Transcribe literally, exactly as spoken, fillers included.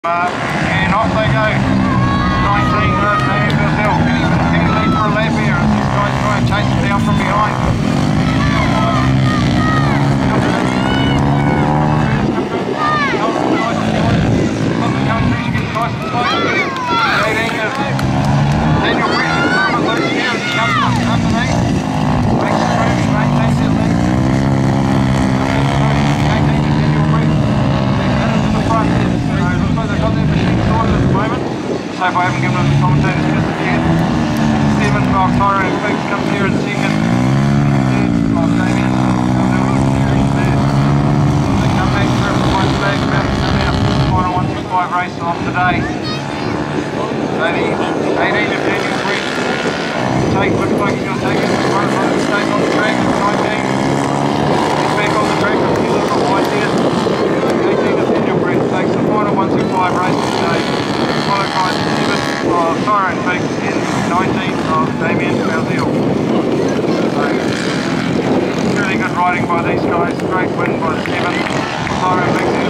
Uh, and off they go. nineteen Rosebank Brazil. Can he, can he lead for a lap here as these guys try and chase him down from behind? Daniel Brett is from a loose here as he comes underneath. Makes the move, he maintains that lead. eighteen is Daniel Brett. They're headed to the front here. They've got their machine sorted at the moment, so if I haven't given them the commentators just yet. Seven of Tyro and Biggs comes here in second. Third of Damien. They come back through for one flag, about to come out. Final one two five race of today. So the eighteen of Daniel Brett. Take looks like he's going to take it. Right on the stage on the track. nineteen. He's back on the track. A few little wide there. eighteen of Daniel Brett takes the final one two five race today, followed by seven of Tyro and Biggs and nineteen of Damien Brazil. So, really good riding by these guys, great win by the seven, Tyro and Biggs.